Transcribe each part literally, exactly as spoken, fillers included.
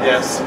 Yes.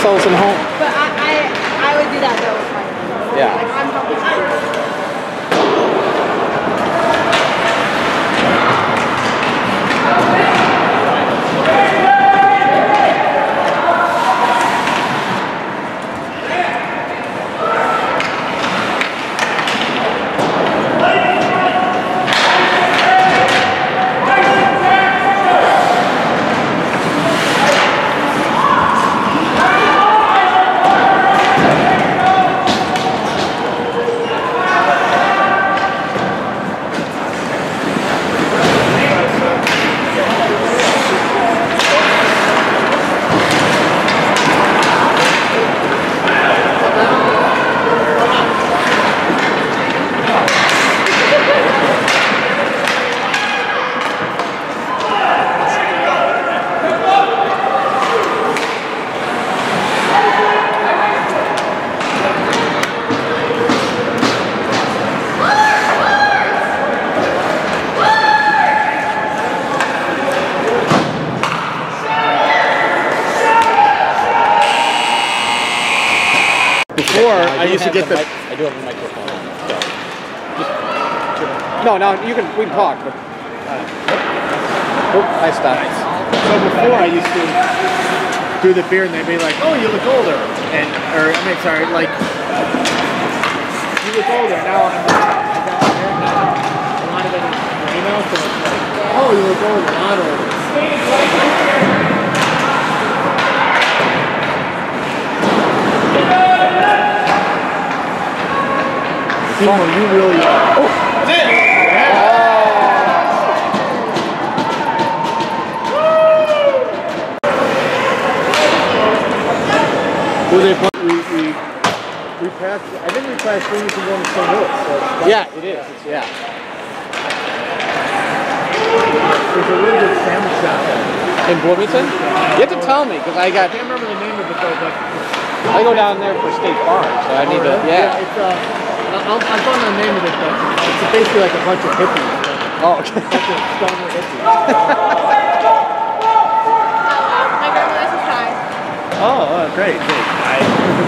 ourselves in home. But I, I, I would do that though with my friends. Yeah. Like, I'm helping. Before, I, I used to get the. Mic, I do have a microphone. So. No, no, you can. We can talk, but. Uh, oh, I stopped. Nice. So before I used to do the beer and they'd be like, "Oh, you look older," and or I mean, sorry, like you look older. Now I'm like, I got my hair now. A lot of it is gray now, so it's like, "Oh, you look older, not older." Timo, you really are. Oh, that's it! Yeah. Oh. Who they put? We, we, we passed, I think we passed Phoenix and going to Saint Louis. So Yeah, it is. It's, yeah. there's a really good sandwich shop there. In Bloomington? You have to tell me, because I got. I can't remember the name of it though, but. I go down there for State Farm, so I need to. Yeah. It's, uh, I'll, I found the name of it, but it's basically like a bunch of hippies. Oh, okay. A bunch of stoner hippies. My grandmother says hi. Oh, oh, great, great. I,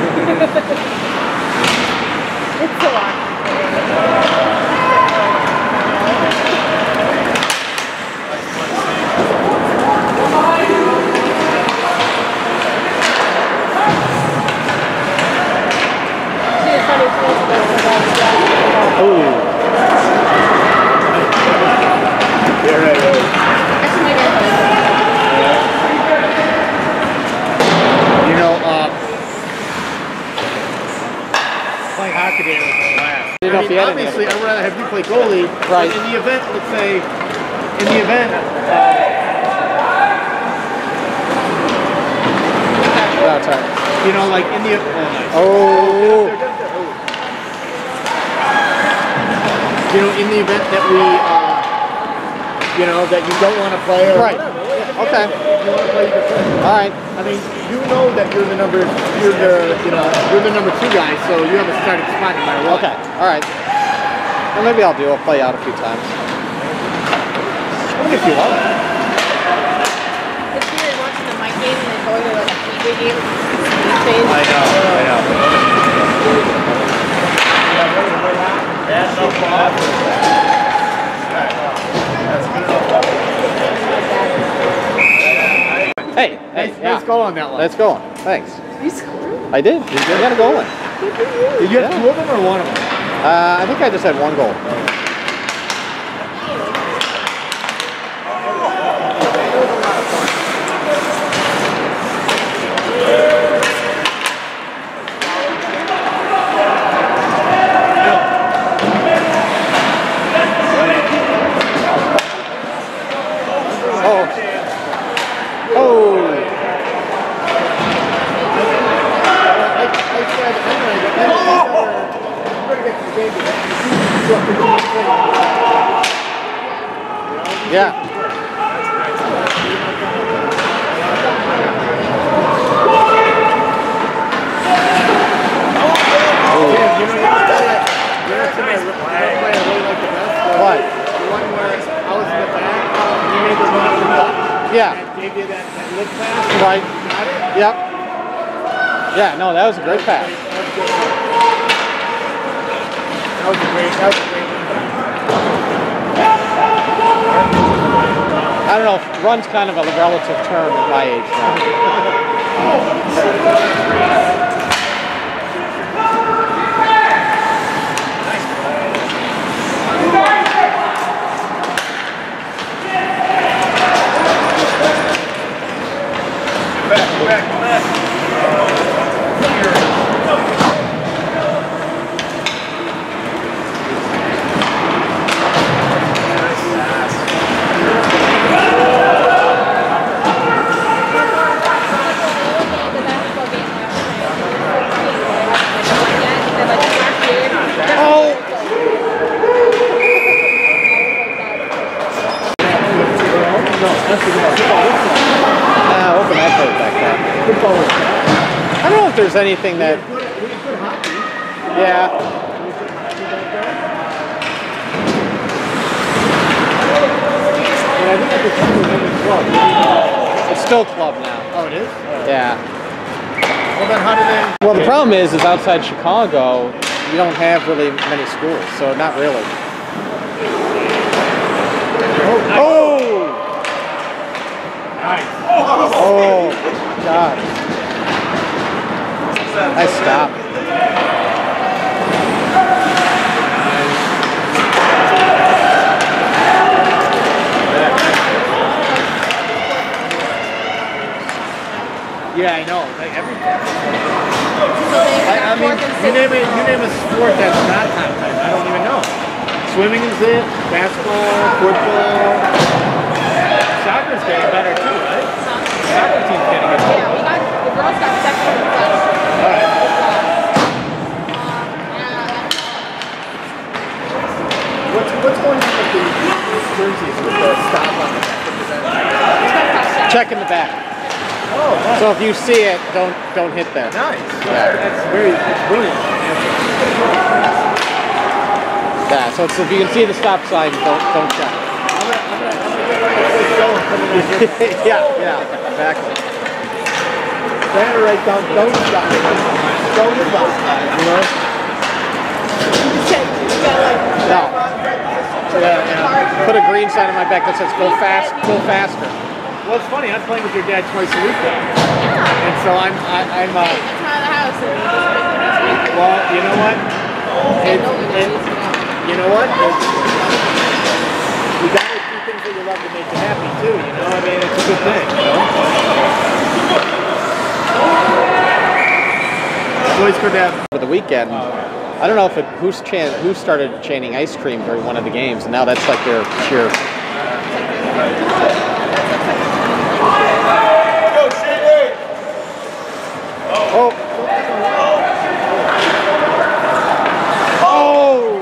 It's so awkward. Oh. yeah, right, right. Actually, my grandmother. You know, uh, playing hockey today was a blast. You know, I if mean, you had any obviously, other- I'd rather have you play goalie. Right. But in the event, let's say, in the event, uh, No, it's all right. you know, like in the oh, nice. Oh. You know, in the event that we, uh, you know, that you don't want to play or Right. whatever. Okay. If you want to play, you can play. All right. I mean, you know that you're the number, you're the, you know, you're the number two guy, so you have a starting spot no matter what. Okay. All right. Well, maybe I'll do. I'll play out a few times. Only if you want. It's weird watching the mic game and then going to like a P J game with the speed phase. I know, I know. That's no problem. Hey. Hey. Nice, Yeah. nice goal on that one. Let's go. Thanks. You scored? I did. I got a goal in. Did you have Yeah. two of them or one of them? Uh, I think I just had one goal. Yeah. What? The one where I was in the back, you made the run up the middle. Yeah. And gave you that, that lift pass. Right. Got it? Yep. Yeah, no, that was a great pass. That was a great, that was a great one. I don't know, run's kind of a relative term at my age now. Back, back, back. Uh, open I played back then. I don't know if there's anything that. Yeah. It's still club now. Oh, it is? Yeah. Well, then how do they... Well, the problem is, is outside Chicago, you don't have really many schools, so not really. Oh! Nice. Oh, God. Nice stop. Yeah, I know. Like everything. I, I mean, you name it. You name a sport that's not contact. I don't even know. Swimming is it. Basketball, football. Soccer's getting better too, right? Soccer team's getting it. Yeah, we got the girls got second in class. All right. What's what's going on with the jerseys with the stop on the back? Check in the back. Oh, nice. So if you see it, don't don't hit there. Nice. Yeah. That's very that's brilliant. Yeah. So it's, if you can see the stop sign, don't don't check. I'm gonna, I'm gonna, I'm gonna get like a quick going coming in here. Yeah. Yeah. Exactly. Stand right down. Don't stop. Don't stop. You know. No. Yeah, yeah. Put a green sign on my back that says "Go fast, go faster." Well, it's funny. I'm playing with your dad twice a week now, and so I'm, I, I'm. Uh, It's out of the house and we just make the music. well, you know what? It, it, you know what? It's, you gotta do things that you love to make you happy too. You know, I mean, it's a good thing. You know? Boys for them. For the weekend, I don't know if it who's chan who started chaining ice cream during one of the games, and now that's like their cheer. Oh. Oh.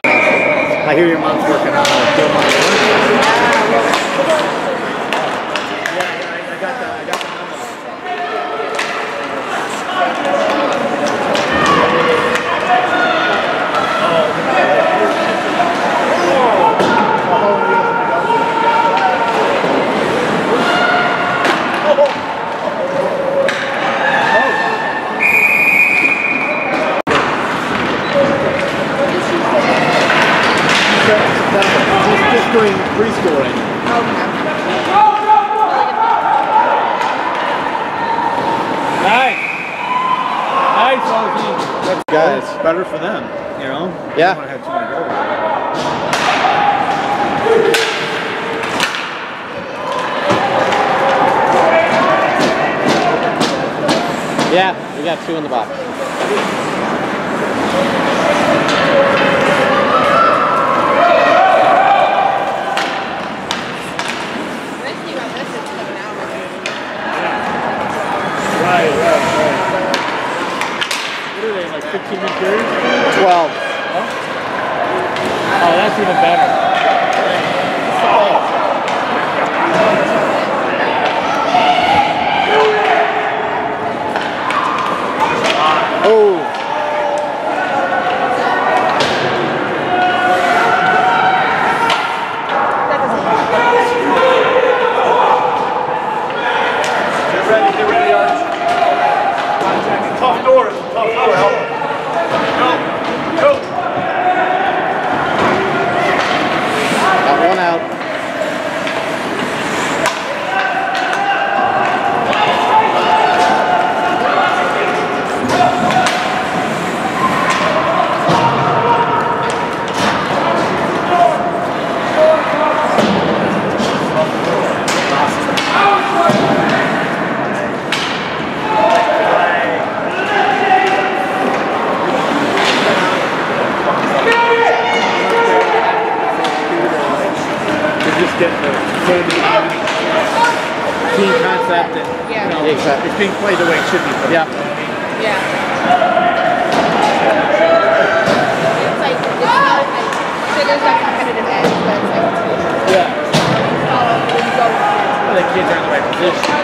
I hear your mom's working on a film on September. He's just doing preschool right now. Nice. Nice, Ozzy. That's Guys. It's better for them, you know? Yeah. They don't have too many goals. Yeah, we got two in the box. Right, right, right. What are they, like fifteen minute periods? twelve. Oh, that's even better. Oh. Get ready, get ready, Arch. Tough doors, tough door, help. Go, go. Got one out. Just get the team concept and Yeah. you know, Yeah, exactly. it's being played the way it should be played. Yeah. Yeah. It's like, it's not like, so there's that competitive edge, but it's like, Yeah. follow, and you go. Well, the kids are in the right position.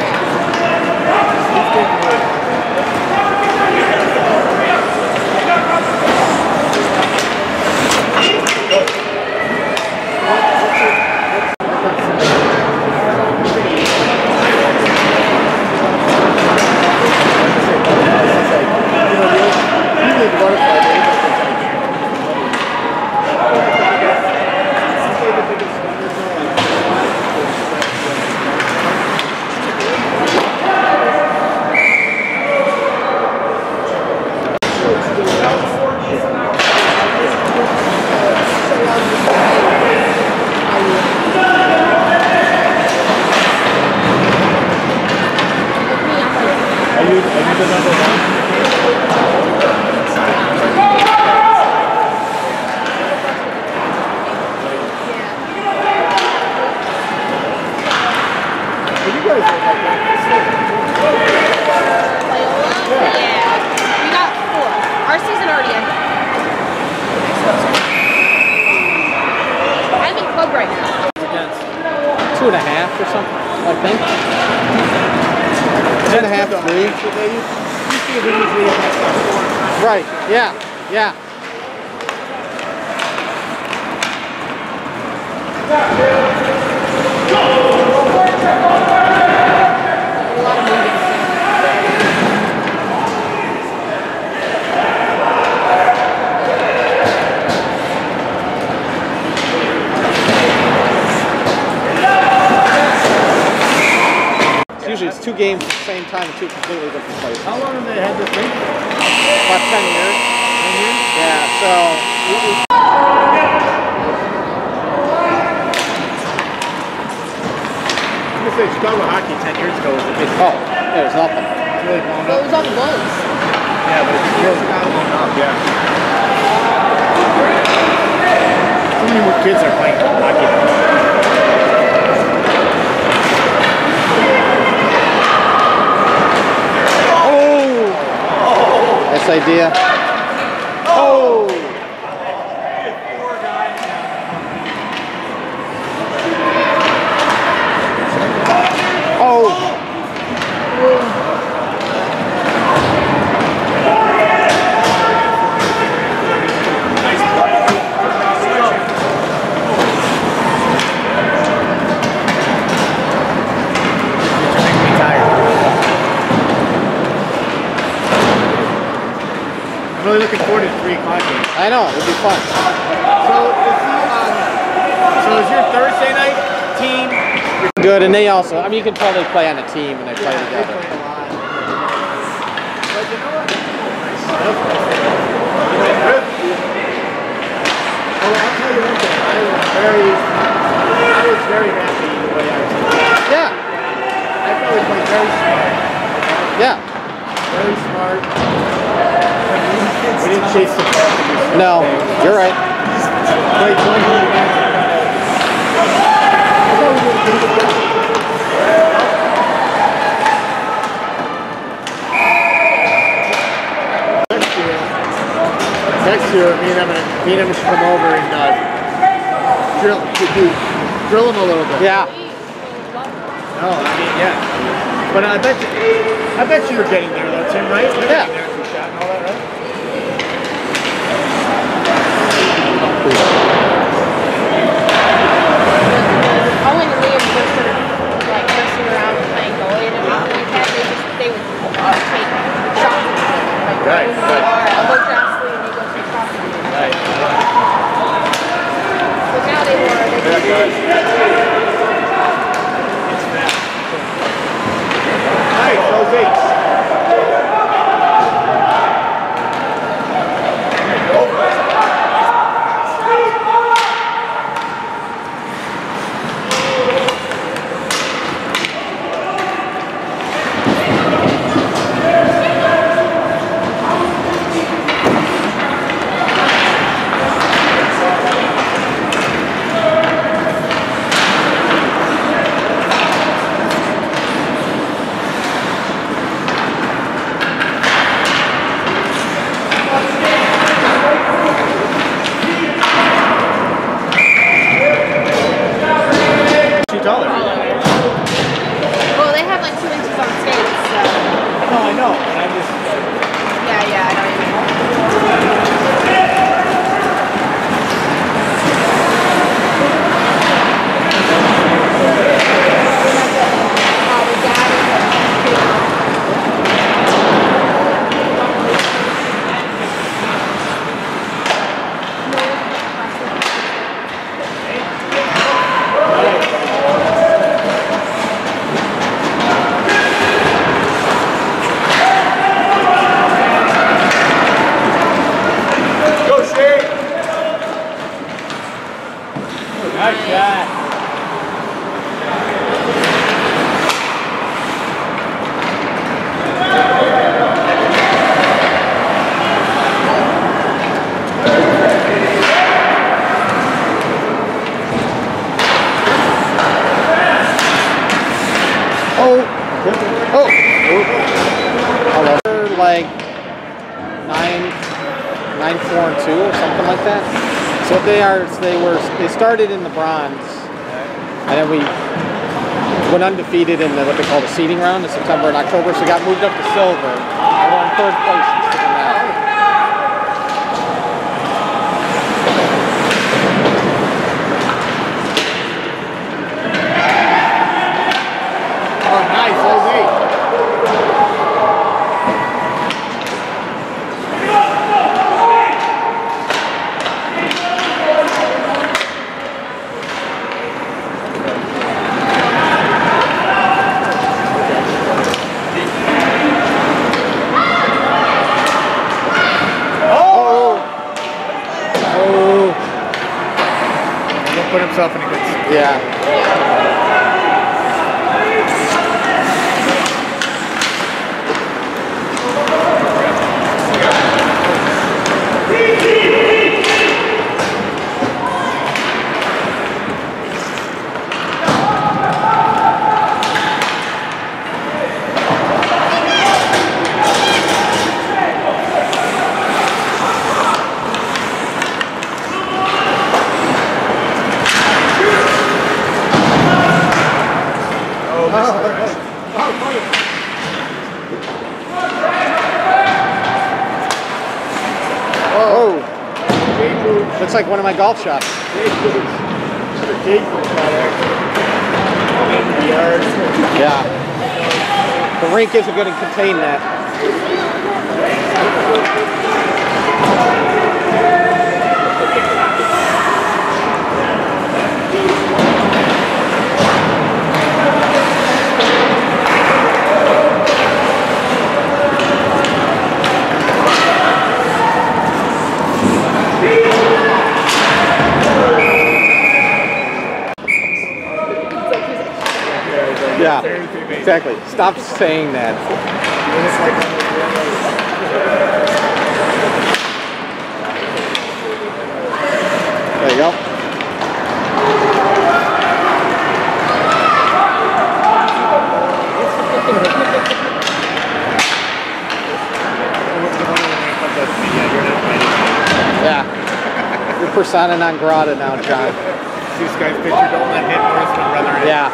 Are you, are you the number one? Well, you guys are like that. Loyola? Yeah. We got four. Our season already ended. I'm in club right now. Against. Two and a half or something, I think. Two and a half, three. Right, yeah, yeah. A lot of moving. Usually it's two games at the same time in two completely different places. How long have they had this thing? About ten years. Ten years? Yeah, so we- we- I'm gonna say Chicago hockey ten years ago was a big oh, yeah, there's nothing. It's really blown Well, up. it was on the Bulls. Yeah, but it's really blown up, yeah. So many more kids are playing hockey now. Oh! Nice idea. Oh! Oh! I'm really looking forward to three o'clock games. I know, it'll be fun. So, is he good, and they also, I mean, you can tell they play on a team and they play Yeah, they together. play a lot. But you know what? Well, I'll tell you one thing. I was very, I was very happy the way I was. Yeah, I thought we played very smart. yeah. Very smart. We didn't chase the ball. No, you're right. Played one game. I thought we did a pretty good job. Next year, next year, me and them, me and them should come over and uh, drill, do, drill them a little bit. Yeah. No, I mean, yeah. But I bet you, I bet you were getting there though, Tim, right? You're Yeah. getting there for shot and all that, right? Owen and Liam were sort of like messing around and playing goalie and everything like that. They just they would uh, take shots at each other. Like Right, go right. or I'll go Grassley and you go take shots at each other. Right. So now they were they Yeah, just good. Nice, those eights. Two dollars. well they have like two inches on skates, so No, I know, but I'm just. yeah, yeah, I don't even know. Go, Shane! Nice shot. Oh, oh, hello. They're like nine, nine, four, and two, or something like that. So what they are, is they were, they started in the bronze, and then we went undefeated in the, what they call the seeding round in September and October. So got moved up to silver, and we're in third place instead of now. Oh, nice, those eight. Oh, oh, He'll put himself in a good spot. yeah. Oh, looks like one of my golf shots. Yeah. The rink isn't going to contain that. Yeah, thirty-three bases. exactly. Stop saying that. It's like one of There you go. Yeah. You're persona non grata now, John. This guy's pitcher don't let hit worse than brother. Yeah.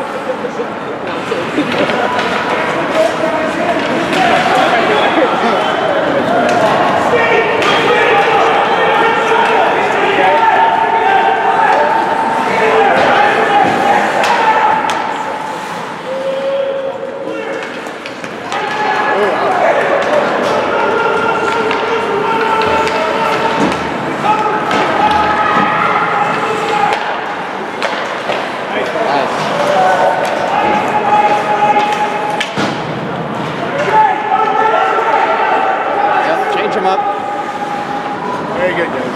Very good, guys.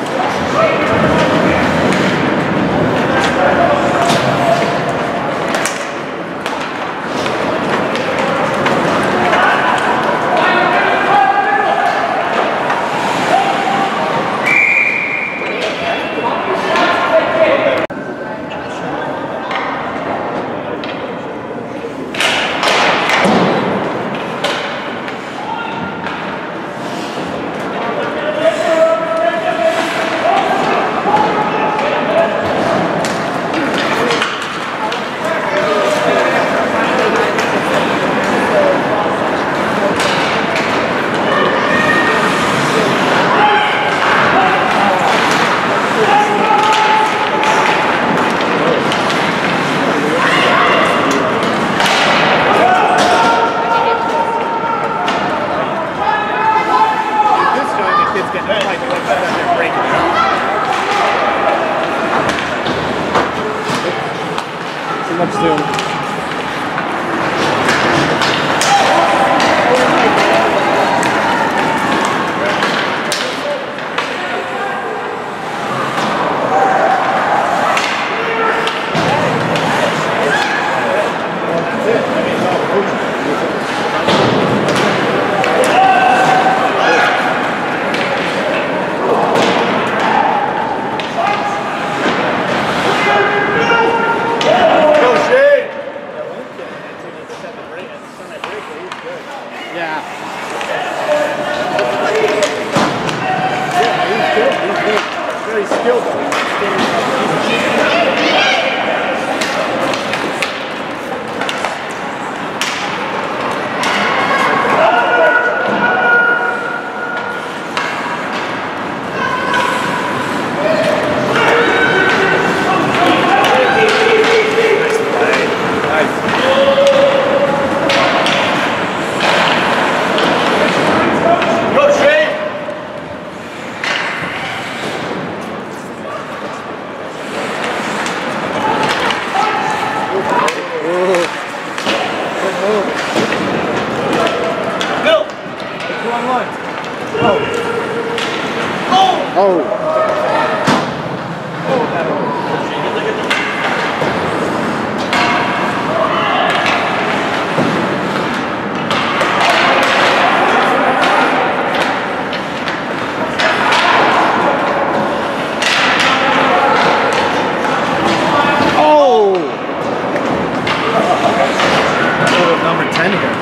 Too much zoom. Yeah. Very skilled. Oh. Oh. Number ten here.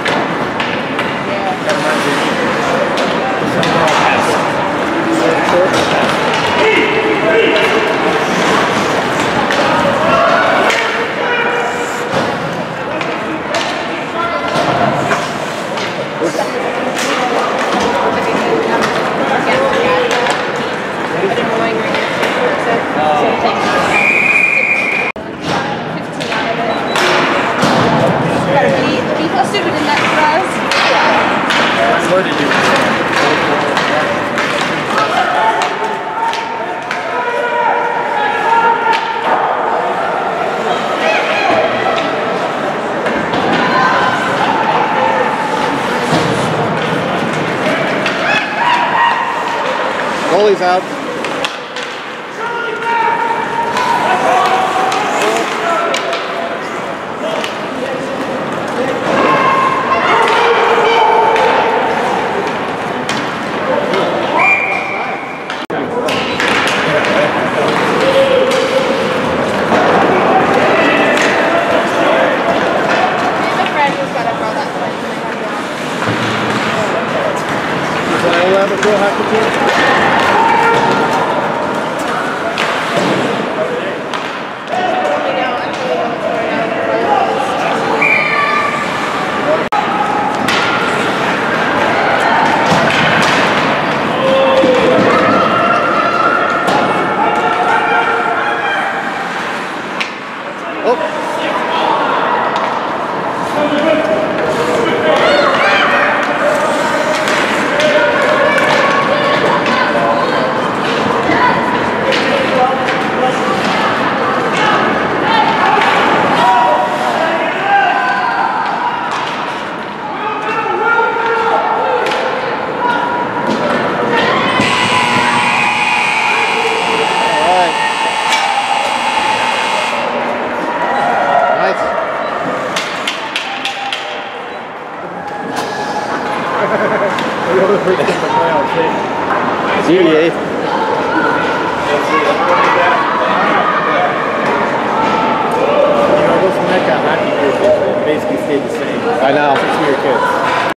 What did you do? Goalie's out. the first game of the playoffs. G D A.